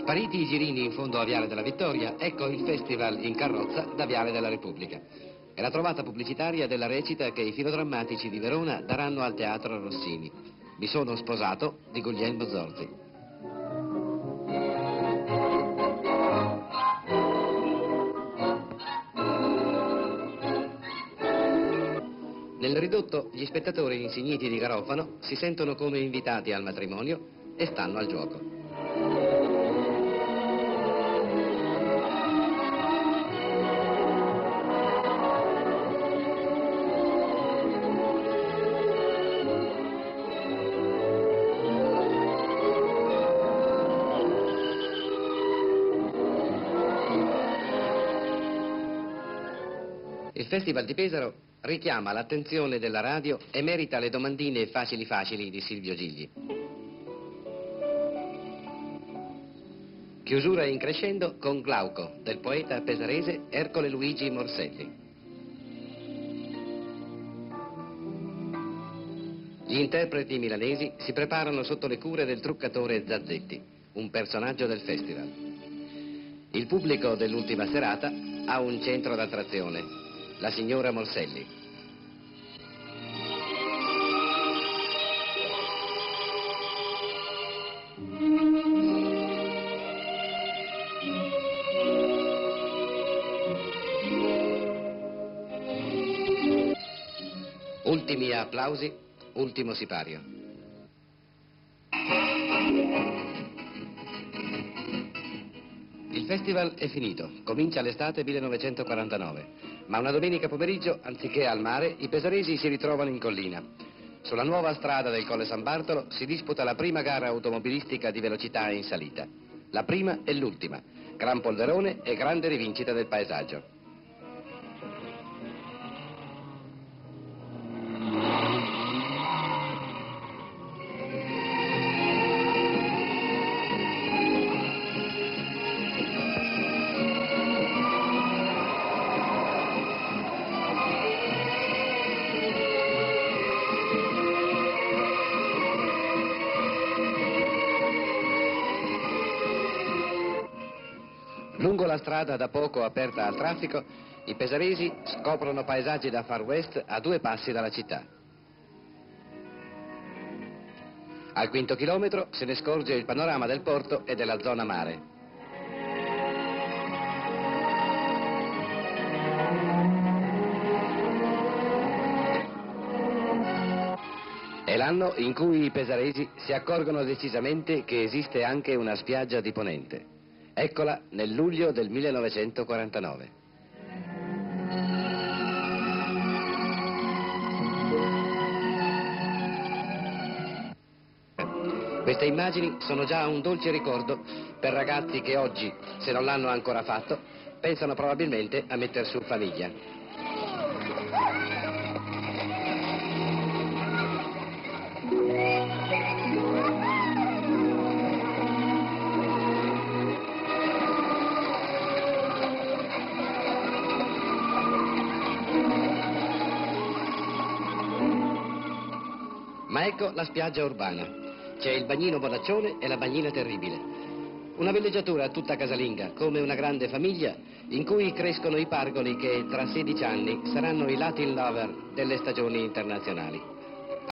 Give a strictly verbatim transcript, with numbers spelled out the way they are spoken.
Spariti i girini in fondo a Viale della Vittoria, ecco il festival in carrozza da Viale della Repubblica. È la trovata pubblicitaria della recita che i filodrammatici di Verona daranno al Teatro Rossini. Mi sono sposato di Guglielmo Zorzi. Nel ridotto gli spettatori insigniti di garofano si sentono come invitati al matrimonio e stanno al gioco. Il Festival di Pesaro richiama l'attenzione della radio e merita le domandine facili facili di Silvio Gigli. Chiusura in crescendo con Glauco del poeta pesarese Ercole Luigi Morselli. Gli interpreti milanesi si preparano sotto le cure del truccatore Zazzetti, un personaggio del festival. Il pubblico dell'ultima serata ha un centro d'attrazione, la signora Morselli. Ultimi applausi, ultimo sipario. Il festival è finito, comincia l'estate millenovecentoquarantanove. Ma una domenica pomeriggio, anziché al mare, i pesaresi si ritrovano in collina. Sulla nuova strada del Colle San Bartolo si disputa la prima gara automobilistica di velocità in salita. La prima e l'ultima, gran polverone e grande rivincita del paesaggio. Lungo la strada da poco aperta al traffico, i pesaresi scoprono paesaggi da Far West a due passi dalla città. Al quinto chilometro se ne scorge il panorama del porto e della zona mare. È l'anno in cui i pesaresi si accorgono decisamente che esiste anche una spiaggia di ponente. Eccola nel luglio del millenovecentoquarantanove. Queste immagini sono già un dolce ricordo per ragazzi che oggi, se non l'hanno ancora fatto, pensano probabilmente a metter su famiglia. Ma ecco la spiaggia urbana. C'è il bagnino Bonaccione e la bagnina Terribile. Una villeggiatura tutta casalinga, come una grande famiglia, in cui crescono i pargoli che tra sedici anni saranno i Latin lover delle stagioni internazionali.